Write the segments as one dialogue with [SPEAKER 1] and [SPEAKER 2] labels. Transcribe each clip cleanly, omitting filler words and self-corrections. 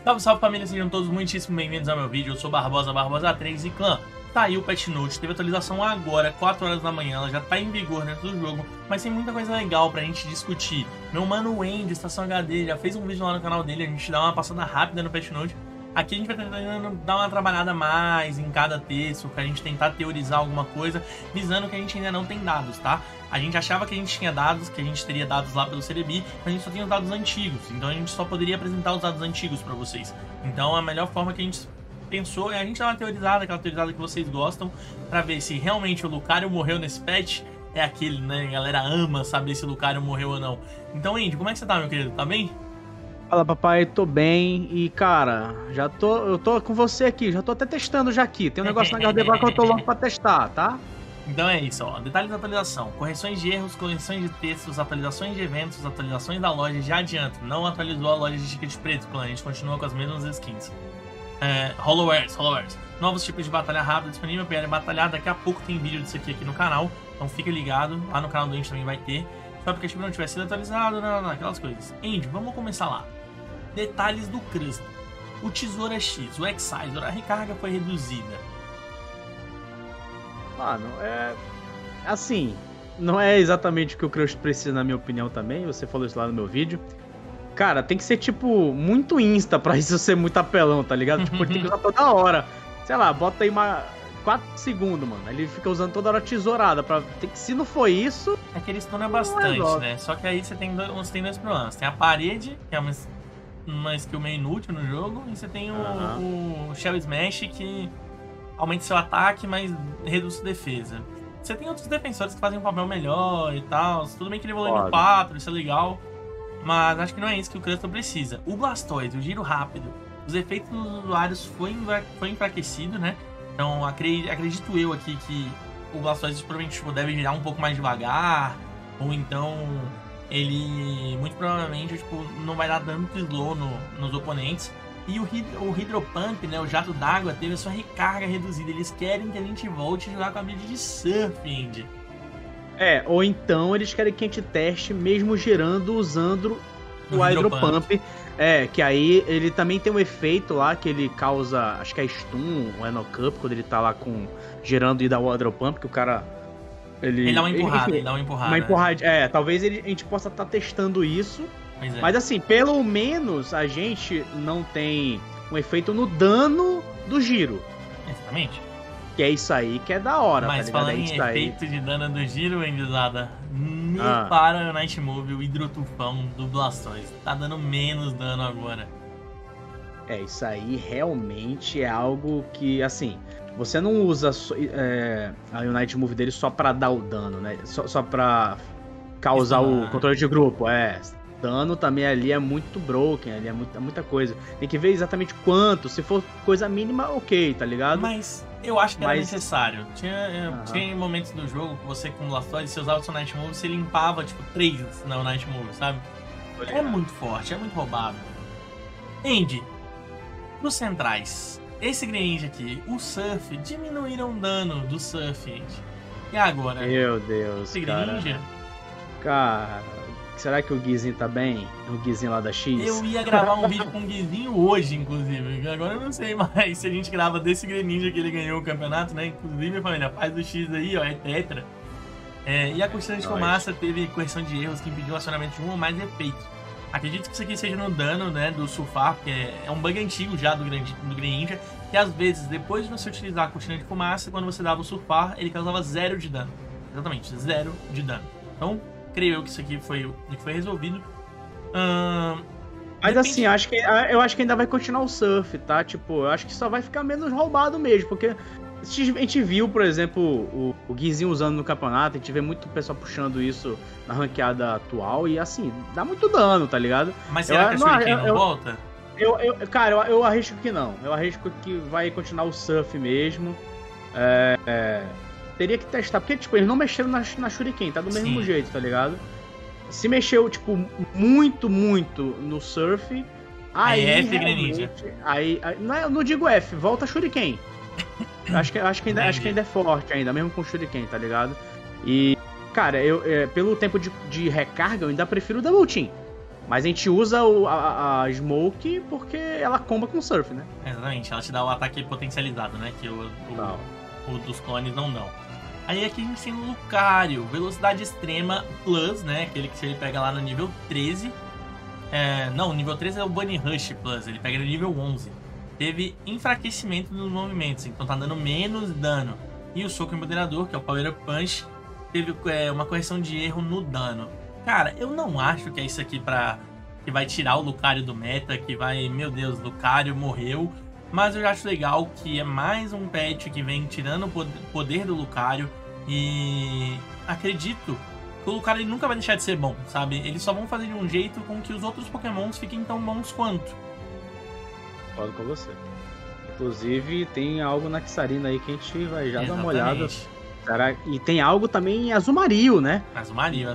[SPEAKER 1] Salve, salve família, sejam todos muitíssimo bem-vindos ao meu vídeo. Eu sou Barbosa3 e clã. Tá aí o Patch Note, teve atualização agora, 4 horas da manhã, ela já tá em vigor dentro do jogo, mas tem muita coisa legal pra gente discutir. Meu mano Wendy, Estação HD, já fez um vídeo lá no canal dele, a gente dá uma passada rápida no Patch Note. Aqui a gente vai tentando dar uma trabalhada mais em cada texto, pra gente tentar teorizar alguma coisa, visando que a gente ainda não tem dados, tá? A gente achava que a gente tinha dados, que a gente teria dados lá pelo Cerebi, mas a gente só tem os dados antigos, então a gente só poderia apresentar os dados antigos pra vocês. Então a melhor forma que a gente pensou é a gente dar uma teorizada, aquela teorizada que vocês gostam, pra ver se realmente o Lucario morreu nesse patch. É aquele, né? A galera ama saber se o Lucario morreu ou não. Então, Andy, como é que você tá, meu querido? Tá bem?
[SPEAKER 2] Fala, papai, tô bem e, cara, eu tô com você aqui, já tô até testando já aqui. Tem um negócio na Gardevoir que eu tô louco pra testar, tá?
[SPEAKER 1] Então é isso, ó. Detalhes da atualização. Correções de erros, correções de textos, atualizações de eventos, atualizações da loja. Já adianto, não atualizou a loja de ticket preto, clã. A gente continua com as mesmas skins. Hollowares. Novos tipos de batalha rápida disponível para batalhar. Daqui a pouco tem vídeo disso aqui no canal. Então fica ligado. Lá no canal do Andy também vai ter. Só porque o aplicativo não tiver sido atualizado, não, aquelas coisas. Andy, vamos começar lá. Detalhes do Crust. O Tesoura X, o Excisor, a recarga foi reduzida.
[SPEAKER 2] Mano, assim, não é exatamente o que o Crush precisa, na minha opinião também. Você falou isso lá no meu vídeo. Cara, tem que ser, tipo, muito insta pra isso ser muito apelão, tá ligado? Tipo, tem que usar toda hora. Sei lá, bota aí 4 segundos, mano. Ele fica usando toda hora tesourada. Se não for isso...
[SPEAKER 1] É que ele stuna bastante, né? Só que aí você tem dois problemas. Tem a parede, que é uma skill meio inútil no jogo. E você tem o Shell Smash, que aumenta seu ataque, mas reduz sua defesa. Você tem outros defensores que fazem um papel melhor e tal. Tudo bem que ele evoluiu no 4, isso é legal. Mas acho que não é isso que o Crustle precisa. O Blastoise, o giro rápido, os efeitos dos usuários foi enfraquecido, né? Então acredito eu aqui que o Blastoise provavelmente deve girar um pouco mais devagar. Ou então ele muito provavelmente não vai dar tanto slow nos oponentes. E o Hydropump, né, o jato d'água, teve a sua recarga reduzida. Eles querem que a gente volte a jogar com a build de Surf, Andy.
[SPEAKER 2] Ou então eles querem que a gente teste mesmo girando usando o Hydropump. Que aí ele também tem um efeito lá que ele causa, acho que é stun ou é no cup, quando ele tá lá girando e dá o Hydropump, que o cara... Ele
[SPEAKER 1] dá uma empurrada,
[SPEAKER 2] Uma empurrada, talvez a gente possa estar testando isso. Mas assim, pelo menos a gente não tem um efeito no dano do giro.
[SPEAKER 1] Exatamente.
[SPEAKER 2] Que é isso aí que é da hora,
[SPEAKER 1] mas
[SPEAKER 2] tá ligado?
[SPEAKER 1] Falando em efeito de dano do giro, Endizada, para o Night Move, o hidrotufão do Blastoise. Tá dando menos dano agora.
[SPEAKER 2] Isso aí realmente é algo que, assim, você não usa a Unite Move dele só pra dar o dano, né? Só pra causar o controle de grupo, Dano também ali é muito broken, ali é muita coisa. Tem que ver exatamente quanto. Se for coisa mínima, ok, tá ligado?
[SPEAKER 1] Mas eu acho que era necessário. Tinha momentos do jogo que você com o Blastoise, você usava o seu Night Move, você limpava, 3 na Night Move, sabe? É muito forte, é muito roubado. Andy, nos centrais, esse Greninja aqui, o Surf, diminuíram o dano do Surf, Andy. E agora?
[SPEAKER 2] Meu Deus,
[SPEAKER 1] esse Greninja?
[SPEAKER 2] Cara, será que o Guizinho tá bem? O Guizinho lá da X?
[SPEAKER 1] Eu ia gravar um vídeo com o Guizinho hoje, inclusive. Agora eu não sei mais se a gente grava desse Greninja que ele ganhou o campeonato, né? Inclusive, família, faz do X aí, ó, é tetra. E a Cortina de Fumaça teve correção de erros que impediu o acionamento de um ou mais efeitos. Acredito que isso aqui seja no dano, né, do surfar, porque é um bug antigo já do Greninja, que às vezes, depois de você utilizar a Cortina de Fumaça, quando você dava o surfar, ele causava 0 de dano. Exatamente, 0 de dano. Então, creio eu que isso aqui foi resolvido.
[SPEAKER 2] Mas assim, eu acho que ainda vai continuar o Surf, tá? Eu acho que só vai ficar menos roubado mesmo, porque a gente viu, por exemplo, o Guizinho usando no campeonato, a gente vê muito pessoal puxando isso na ranqueada atual e assim, dá muito dano, tá ligado?
[SPEAKER 1] Mas será que a Shuriken não volta?
[SPEAKER 2] Cara, eu arrisco que não. Eu arrisco que vai continuar o Surf mesmo. Teria que testar, porque eles não mexeram na Shuriken, tá do mesmo jeito, tá ligado? Se mexeu, muito no Surf, aí
[SPEAKER 1] F Greninja.
[SPEAKER 2] Aí não digo F, volta Shuriken. Acho que ainda é forte ainda, mesmo com Shuriken, tá ligado? E, cara, pelo tempo de recarga, eu ainda prefiro o Double Team. Mas a gente usa a Smoke porque ela comba com Surf, né?
[SPEAKER 1] Exatamente, ela te dá o ataque potencializado, né? Que o dos clones não dão. Aí aqui a gente tem o Lucario, velocidade extrema plus, né? Aquele que ele pega lá no nível 13. Não, o nível 13 é o Bunny Rush plus, ele pega no nível 11. Teve enfraquecimento dos movimentos, então tá dando menos dano. E o soco moderador, que é o Power Up Punch, teve uma correção de erro no dano. Cara, eu não acho que é isso aqui que vai tirar o Lucario do meta, que vai, meu Deus, Lucario morreu. Mas eu já acho legal que é mais um patch que vem tirando o poder do Lucario. E acredito que o Lucario ele nunca vai deixar de ser bom, sabe? Eles só vão fazer de um jeito com que os outros Pokémons fiquem tão bons quanto.
[SPEAKER 2] Concordo com você. Inclusive, tem algo na Kisarina aí que a gente vai já dar uma olhada. E tem algo também em Azumarill, né?
[SPEAKER 1] Azumarill.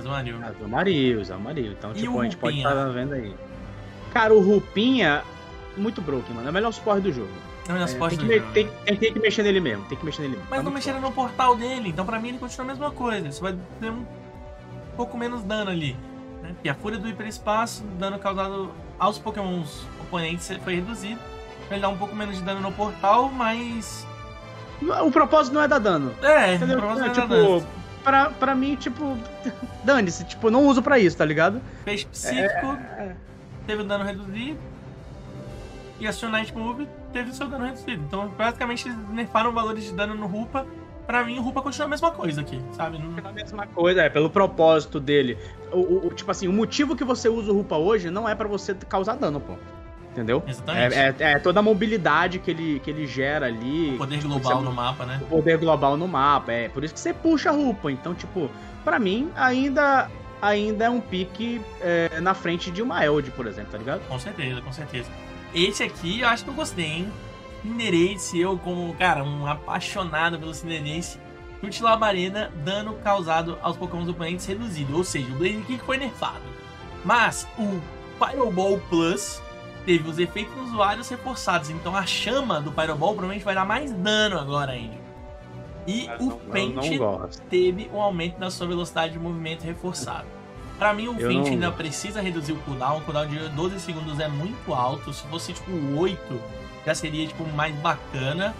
[SPEAKER 2] Então, tipo, a gente pode estar vendo aí. Cara, o Rupinha, muito broken, mano. É o melhor suporte do jogo.
[SPEAKER 1] É o melhor suporte do jogo.
[SPEAKER 2] Tem que mexer nele mesmo.
[SPEAKER 1] Mas não mexeram no portal dele, então pra mim ele continua a mesma coisa. Você vai ter um pouco menos dano ali. Né? Porque a fúria do hiperespaço, o dano causado aos Pokémons oponentes foi reduzido. Ele dá um pouco menos de dano no portal, mas...
[SPEAKER 2] O propósito não é dar dano.
[SPEAKER 1] Entendeu? O propósito
[SPEAKER 2] tipo,
[SPEAKER 1] não é dar dano.
[SPEAKER 2] Pra mim, tipo, dane-se, tipo, não uso pra isso, tá ligado?
[SPEAKER 1] Peixe psíquico, teve o dano reduzido, e a Steel Night Move teve o seu dano reduzido. Então, basicamente, eles nerfaram valores de dano no Rupa. Pra mim, o Rupa continua a mesma coisa aqui, sabe?
[SPEAKER 2] A mesma coisa, pelo propósito dele. Tipo assim, o motivo que você usa o Rupa hoje não é pra você causar dano, pô. Entendeu?
[SPEAKER 1] Exatamente.
[SPEAKER 2] É toda a mobilidade que ele gera ali.
[SPEAKER 1] O poder global no mapa, né?
[SPEAKER 2] O poder global no mapa, por isso que você puxa a Rupa. Então, tipo, pra mim, ainda é um pique na frente de uma Eld, por exemplo, tá ligado?
[SPEAKER 1] Com certeza. Esse aqui, eu acho que eu gostei, hein? Cinderace, eu como, cara, um apaixonado pelo Cinderace. Chute Labareda, dano causado aos Pokémon oponentes reduzido. Ou seja, o Blaze Kick foi nerfado. Mas o Pyro Ball Plus... teve os efeitos dos usuários reforçados, então a chama do Pyro Ball provavelmente vai dar mais dano agora ainda. E o Paint teve um aumento da sua velocidade de movimento reforçado. Pra mim, o Paint ainda precisa reduzir o cooldown de 12 segundos é muito alto. Se fosse tipo 8, já seria tipo mais bacana.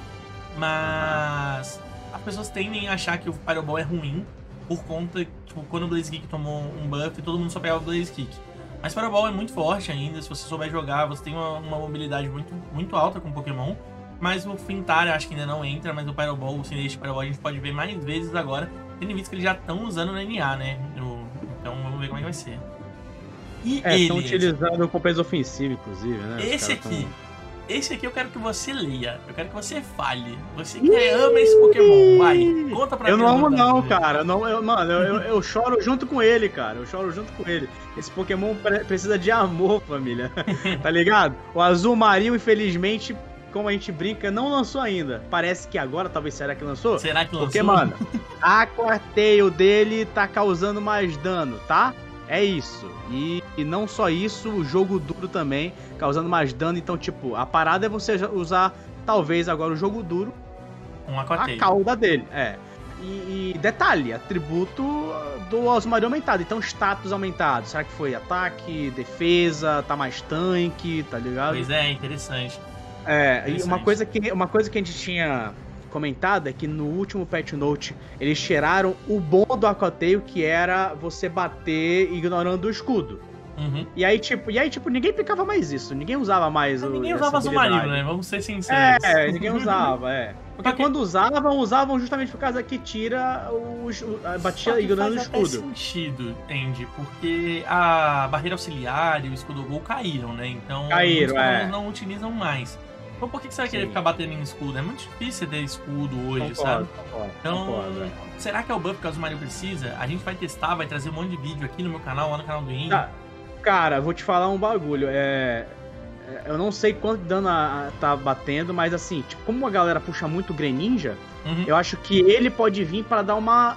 [SPEAKER 1] Mas as pessoas tendem a achar que o Pyro Ball é ruim por conta, tipo, quando o Blaze Kick tomou um buff, todo mundo só pegava o Blaze Kick. Mas Pyro Ball é muito forte ainda, se você souber jogar, você tem uma mobilidade muito, muito alta com o Pokémon. Mas o Fintar acho que ainda não entra, mas o Pyro Ball, o Cinderace Pyro Ball a gente pode ver mais vezes agora. Tendo visto que eles já estão usando no NA, né? Então vamos ver como é que vai ser. E
[SPEAKER 2] estão utilizando com peso ofensivo, inclusive, né?
[SPEAKER 1] Esse aqui eu quero que você leia, eu quero que você fale. Você que ama esse Pokémon, vai, conta pra mim.
[SPEAKER 2] Eu não amo não, cara. Eu choro junto com ele, cara. Esse Pokémon precisa de amor, família. Tá ligado? O Azumarill, infelizmente, como a gente brinca, não lançou ainda. Parece que agora, talvez, será que lançou?
[SPEAKER 1] Será que lançou?
[SPEAKER 2] Porque, mano, a Quartail dele tá causando mais dano, tá? É isso. E não só isso, o jogo duro também, causando mais dano. Então, tipo, a parada é você usar, talvez, agora o jogo duro, a cauda dele. E detalhe, atributo do Azumarill aumentado. Então, status aumentado. Será que foi ataque, defesa, tá mais tanque, tá ligado?
[SPEAKER 1] Pois é, interessante.
[SPEAKER 2] E uma coisa que a gente tinha comentado é que no último patch note eles tiraram o bom do Aquatail, que era você bater ignorando o escudo.
[SPEAKER 1] Uhum.
[SPEAKER 2] E aí, tipo, ninguém aplicava mais isso. Ninguém usava mais
[SPEAKER 1] ninguém usava Azumarill, né? Vamos ser sinceros.
[SPEAKER 2] Ninguém usava, Porque quando usavam justamente por causa que tira batia ignorando o escudo.
[SPEAKER 1] Faz sentido, Andy, porque a barreira auxiliar e o escudo gol caíram, né? Então os não utilizam mais. Então por que você vai querer ficar batendo em escudo? É muito difícil ter escudo hoje, sabe? Então, será que é o buff que o Azumarill precisa? A gente vai testar, vai trazer um monte de vídeo aqui no meu canal, lá no canal do Indy.
[SPEAKER 2] Cara, vou te falar um bagulho. Eu não sei quanto dano tá batendo, mas assim, tipo, como a galera puxa muito o Greninja, eu acho que ele pode vir pra dar uma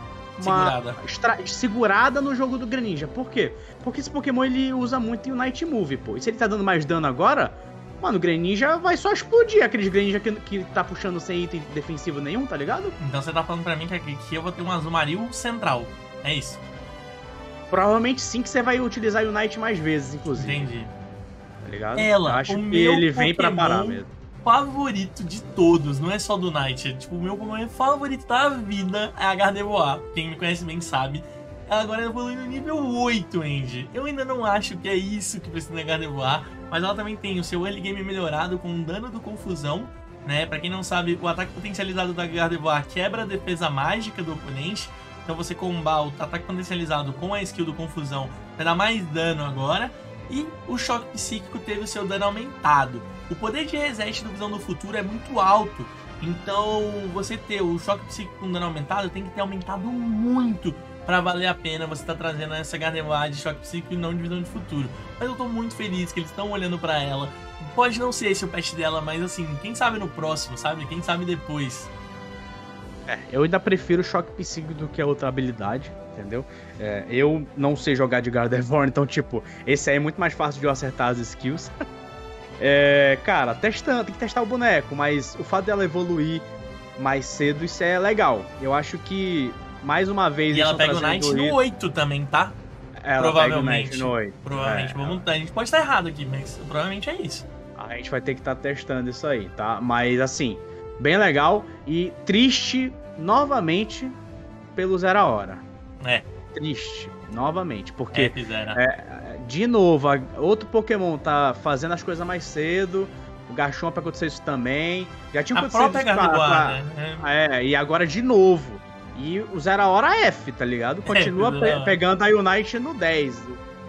[SPEAKER 2] segurada no jogo do Greninja. Por quê? Porque esse Pokémon ele usa muito o Night Move, pô. E se ele tá dando mais dano agora, mano, o Greninja vai só explodir aqueles Greninja que tá puxando sem item defensivo nenhum, tá ligado?
[SPEAKER 1] Então você tá falando pra mim que eu vou ter um Azumarill central. É isso.
[SPEAKER 2] Provavelmente sim que você vai utilizar Unite mais vezes, inclusive.
[SPEAKER 1] Entendi.
[SPEAKER 2] Tá ligado?
[SPEAKER 1] Ela,
[SPEAKER 2] eu acho que ele vem pra parar mesmo.
[SPEAKER 1] Favorito de todos, não é só do Knight. Tipo, o meu Pokémon favorito da vida é a Gardevoir. Quem me conhece bem sabe. Ela agora evolui no nível 8, Andy. Eu ainda não acho que é isso que precisa da Gardevoir, mas ela também tem o seu early game melhorado com o dano do Confusão, né? Pra quem não sabe, o ataque potencializado da Gardevoir quebra a defesa mágica do oponente. Então você combar o ataque potencializado com a skill do Confusão vai dar mais dano agora. E o choque psíquico teve o seu dano aumentado. O poder de reset do Visão do Futuro é muito alto. Então você ter o choque psíquico com dano aumentado tem que ter aumentado muito pra valer a pena você tá trazendo essa Gardevoir de choque psíquico e não de Visão de Futuro. Mas eu tô muito feliz que eles estão olhando pra ela. Pode não ser esse o patch dela, mas assim, quem sabe no próximo, sabe? Quem sabe depois.
[SPEAKER 2] Eu ainda prefiro o choque psíquico do que a outra habilidade, entendeu? Eu não sei jogar de Gardevoir, então, tipo, esse aí é muito mais fácil de eu acertar as skills. Cara, tem que testar o boneco, mas o fato dela evoluir mais cedo, isso é legal. Eu acho que, mais uma vez...
[SPEAKER 1] E ela pega o Knight no 8 também, tá?
[SPEAKER 2] Ela
[SPEAKER 1] provavelmente.
[SPEAKER 2] Pega o Knight no 8.
[SPEAKER 1] Provavelmente. A gente pode estar errado aqui, mas provavelmente é isso.
[SPEAKER 2] A gente vai ter que estar testando isso aí, tá? Mas, assim... Bem legal e triste novamente pelo Zero Hora. Triste, novamente, porque de novo, outro Pokémon tá fazendo as coisas mais cedo, o Garchomp aconteceu isso também, já tinha acontecido
[SPEAKER 1] a própria Gardevoir, né?
[SPEAKER 2] E agora de novo. E o Zero Hora F, tá ligado? Continua pegando a Unite no 10.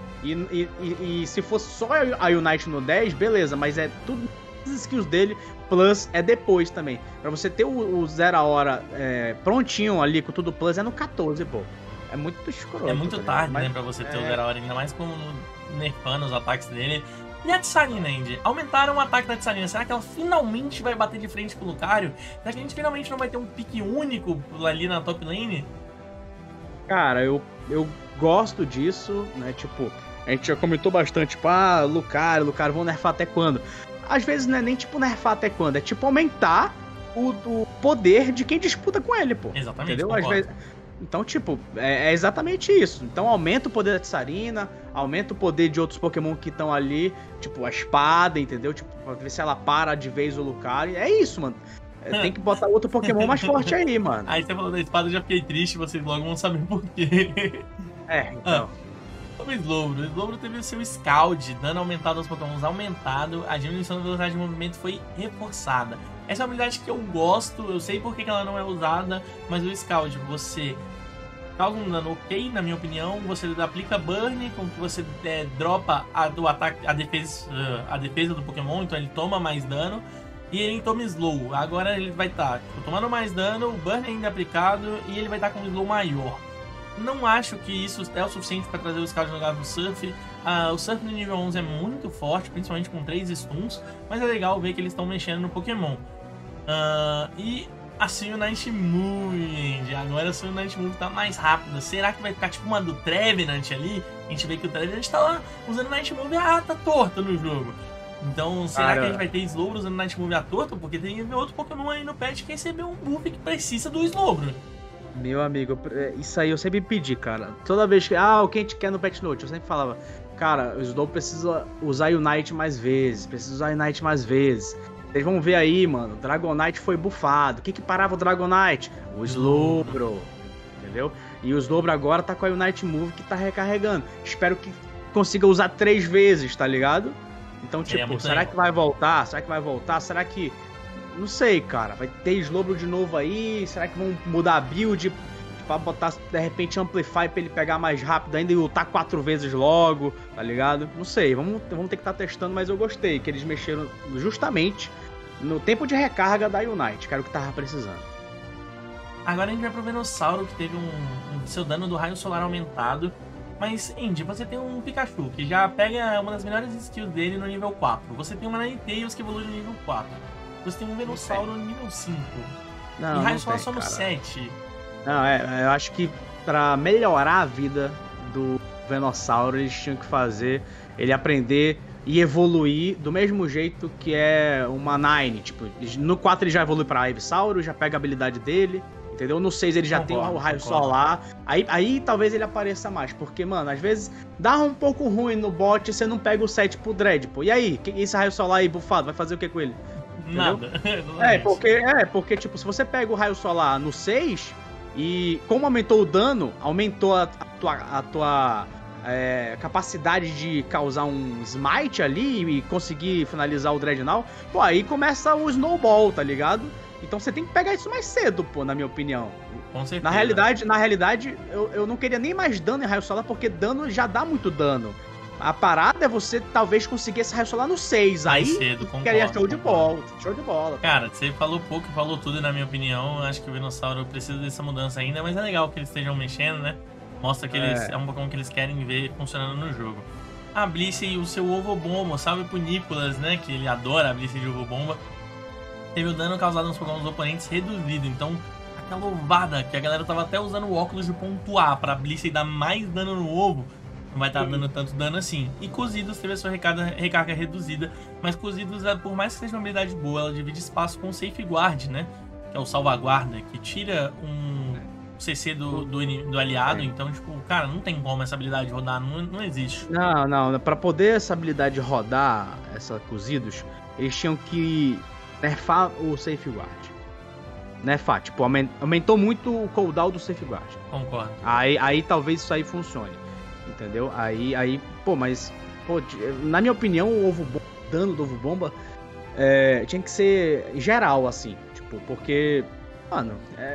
[SPEAKER 2] E se fosse só a Unite no 10, beleza, mas é tudo as skills dele, plus é depois também. Pra você ter o Zero Hora prontinho ali com tudo plus é no 14, pô. É muito escroto.
[SPEAKER 1] É muito tarde, né, pra você ter o Zero Hora, ainda mais com nerfando os ataques dele. E a Tsarina, Andy? Aumentaram o ataque da Tsarina. Será que ela finalmente vai bater de frente com o Lucario? Será que a gente finalmente não vai ter um pique único ali na top lane?
[SPEAKER 2] Cara, eu gosto disso, né? Tipo, a gente já comentou bastante, tipo, Lucario, vão nerfar até quando? Às vezes não é nem tipo nerfar até quando, é tipo aumentar o poder de quem disputa com ele, pô.
[SPEAKER 1] Exatamente,
[SPEAKER 2] entendeu? Às vezes... Então, tipo, é exatamente isso. Então aumenta o poder da Tsarina, aumenta o poder de outros Pokémon que estão ali, tipo a espada, entendeu? Tipo, pra ver se ela para de vez o Lucario. É isso, mano. Tem que botar outro Pokémon mais forte aí, mano.
[SPEAKER 1] Aí você falou da espada, eu já fiquei triste, vocês logo vão saber por quê.
[SPEAKER 2] Então...
[SPEAKER 1] O Slowbro teve o seu Scald, dano aumentado aos Pokémons aumentado, a diminuição da velocidade de movimento foi reforçada. Essa é uma habilidade que eu gosto, eu sei por que ela não é usada, mas o Scald, você causa um dano ok, na minha opinião, você aplica Burn, com que você dropa a defesa do Pokémon, então ele toma mais dano, e ele toma Slow. Agora ele vai estar tomando mais dano, o Burn ainda aplicado, e ele vai estar com um Slow maior. Não acho que isso é o suficiente para trazer o Scald no lugar do Surf. O Surf no nível 11 é muito forte, principalmente com 3 stuns, mas é legal ver que eles estão mexendo no Pokémon. E assim o Night Move, agora assim o Night Move tá mais rápido. Será que vai ficar tipo uma do Trevenant ali? A gente vê que o Trevenant tá lá usando Night Move tá torta no jogo. Então, será que a gente vai ter Slowbro usando Night Move à torta? Porque tem outro Pokémon aí no patch que recebeu um buff que precisa do Slowbro.
[SPEAKER 2] Meu amigo, isso aí eu sempre pedi, cara. Toda vez que... o que a gente quer no Patch Note? Eu sempre falava, cara, o Slow precisa usar Unite mais vezes. Vocês vão ver aí, mano, o Dragonite foi bufado. O que parava o Dragonite? O Slowbro, entendeu? E o Slowbro agora tá com a Unite Move que tá recarregando. Espero que consiga usar 3 vezes, tá ligado? Então, tipo, será que vai voltar? Será que... Não sei, cara. Vai ter Slowbro de novo aí? Será que vão mudar a build pra botar, de repente, Amplify pra ele pegar mais rápido ainda e lutar 4 vezes logo, tá ligado? Não sei, vamos ter que estar testando, mas eu gostei que eles mexeram justamente no tempo de recarga da Unite, que era o que tava precisando.
[SPEAKER 1] Agora a gente vai pro Venossauro, que teve seu dano do raio solar aumentado. Mas, Andy, você tem um Pikachu, que já pega uma das melhores skills dele no nível 4. Você tem uma Ninetales que evolui no nível 4. Você tem um Venossauro no nível 5. E raio solar só no 7.
[SPEAKER 2] Não, eu acho que pra melhorar a vida do Venossauro, eles tinham que fazer ele aprender e evoluir do mesmo jeito que é uma Nine. Tipo, no 4 ele já evolui pra Ivysauro, já pega a habilidade dele, entendeu? No 6 ele já tem o raio solar, aí talvez ele apareça mais, porque, mano, às vezes dá um pouco ruim no bot e você não pega o 7 pro Dread, pô. E aí, esse raio solar aí bufado, vai fazer o que com ele?
[SPEAKER 1] Nada.
[SPEAKER 2] Porque, tipo, se você pega o raio solar no 6 e como aumentou o dano, aumentou a tua capacidade de causar um smite ali e conseguir finalizar o Dreadnought, pô, aí começa o snowball, tá ligado? Então você tem que pegar isso mais cedo, pô, na minha opinião.
[SPEAKER 1] Com certeza.
[SPEAKER 2] Na realidade, eu não queria nem mais dano em raio solar, porque dano já dá muito dano. A parada é você talvez conseguir esse raio solar no 6.
[SPEAKER 1] Mais
[SPEAKER 2] aí
[SPEAKER 1] cedo,
[SPEAKER 2] queria show de bola.
[SPEAKER 1] Cara, você falou pouco e falou tudo, na minha opinião. Acho que o Venossauro precisa dessa mudança ainda, mas é legal que eles estejam mexendo, né? Mostra que é um Pokémon que eles querem ver funcionando no jogo. A Blissey e o seu Ovo Bomba, salve pro Nicolas, né? Que ele adora a Blissey de Ovo Bomba. Teve o dano causado nos Pokémon dos oponentes reduzido, então aquela ovada que a galera tava até usando o óculos de pontuar pra Blissey dar mais dano no ovo, não vai estar dando tanto dano assim. E Cozidos teve a sua recarga reduzida, mas Cozidos, por mais que seja uma habilidade boa, ela divide espaço com o Safeguard, né? Que é o salvaguarda, que tira um CC do aliado, então, tipo, cara, não tem como essa habilidade rodar, não existe.
[SPEAKER 2] Não, pra poder essa habilidade rodar, essa Cozidos, eles tinham que nerfar o Safeguard. Nerfar, tipo, aumentou muito o cooldown do Safeguard.
[SPEAKER 1] Concordo.
[SPEAKER 2] Aí talvez isso aí funcione. Entendeu? Aí, pô, mas, pô, na minha opinião, o dano do Ovo Bomba tinha que ser geral, assim, tipo, porque, mano,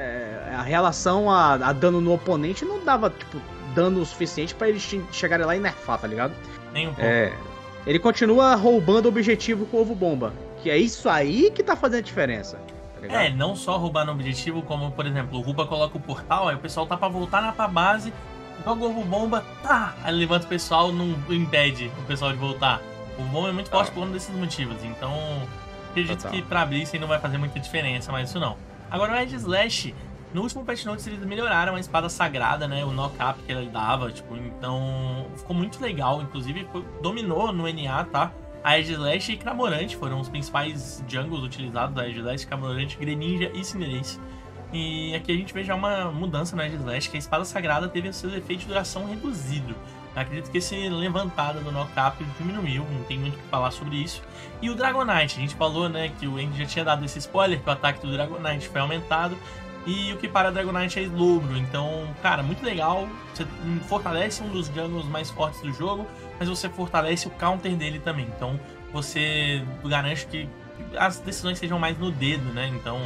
[SPEAKER 2] a relação a dano no oponente não dava, tipo, dano suficiente pra eles chegarem lá e nerfar, tá ligado?
[SPEAKER 1] Nem um pouco.
[SPEAKER 2] Ele continua roubando o objetivo com o Ovo Bomba, que é isso aí que tá fazendo a diferença. Tá
[SPEAKER 1] não só roubar no objetivo, como, por exemplo, o Ruba coloca o portal, aí o pessoal tá pra voltar pra base, joga o Ovo Bomba, tá! Aí levanta o pessoal, não impede o pessoal de voltar. O Ovo Bomba é muito forte por um desses motivos, então acredito que pra Blissey não vai fazer muita diferença, mas isso não. Agora o Edge Slash, no último patch notes eles melhoraram a espada sagrada, né, o knock-up que ele dava, tipo, então ficou muito legal, inclusive dominou no NA, tá? A Edge Slash e Cramorant foram os principais jungles utilizados da Edge Slash, Cramorant, Greninja e Cinderace. E aqui a gente vê já uma mudança na Edge Slash, que a espada sagrada teve seus efeitos de duração reduzido. Eu acredito que esse levantada do knock-up diminuiu, não tem muito o que falar sobre isso. E o Dragonite, a gente falou, né, que o Andy já tinha dado esse spoiler, que o ataque do Dragonite foi aumentado. E o que para Dragonite é Slowbro, então, cara, muito legal. Você fortalece um dos jungles mais fortes do jogo, mas você fortalece o counter dele também. Então, você garante que as decisões sejam mais no dedo, né? Então,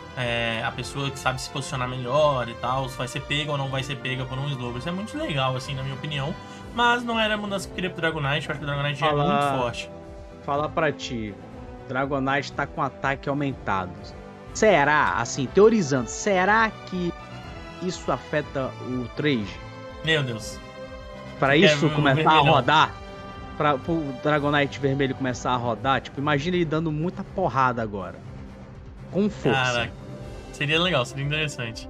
[SPEAKER 1] a pessoa que sabe se posicionar melhor e tal, se vai ser pega ou não vai ser pega por um Slowbro. Isso é muito legal, assim, na minha opinião. Mas não era a mudança que eu queria pro Dragonite, eu acho que o Dragonite já é muito forte.
[SPEAKER 2] Falar pra ti, Dragonite tá com ataque aumentado. Será, assim, teorizando, será que isso afeta o 3?
[SPEAKER 1] Meu Deus.
[SPEAKER 2] Pra isso começar a rodar? Pra o Dragonite vermelho começar a rodar? Tipo, imagina ele dando muita porrada agora. Com força. Cara,
[SPEAKER 1] seria legal, seria interessante.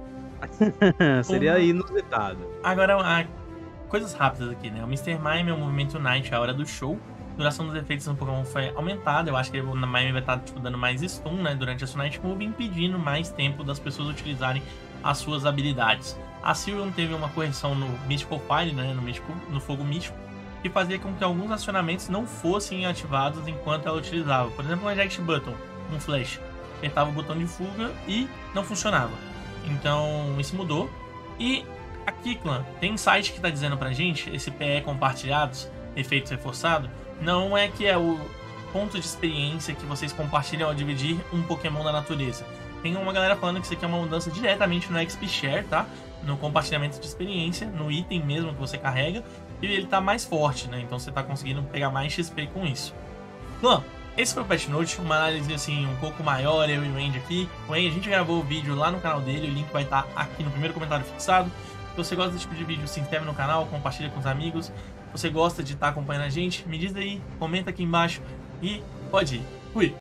[SPEAKER 2] Seria inusitado.
[SPEAKER 1] Agora, coisas rápidas aqui, né? O Mr. Mime é o movimento Night, a hora do show. A duração dos efeitos no Pokémon foi aumentada. Eu acho que o Mime vai estar tipo, dando mais stun, né, durante a sua Night Move, impedindo mais tempo das pessoas utilizarem as suas habilidades. A Sylveon teve uma correção no Mystical Fire, né, no Fogo Místico, que fazia com que alguns acionamentos não fossem ativados enquanto ela utilizava. Por exemplo, um Eject Button, um Flash. Apertava o botão de fuga e não funcionava. Então, isso mudou. E a Kiklan tem um site que está dizendo pra gente, esse PE compartilhados, efeito reforçado, não é que é o ponto de experiência que vocês compartilham ao dividir um Pokémon da natureza. Tem uma galera falando que isso aqui é uma mudança diretamente no XP Share, tá? No compartilhamento de experiência, no item mesmo que você carrega, e ele tá mais forte, né? Então você tá conseguindo pegar mais XP com isso. Bom, esse foi o Patch Note, uma análise assim um pouco maior, eu e o Andy aqui. O Andy, a gente gravou o vídeo lá no canal dele, o link vai estar aqui no primeiro comentário fixado. Se você gosta desse tipo de vídeo, se inscreve no canal, compartilha com os amigos. Se você gosta de estar acompanhando a gente, me diz aí, comenta aqui embaixo e pode ir. Fui!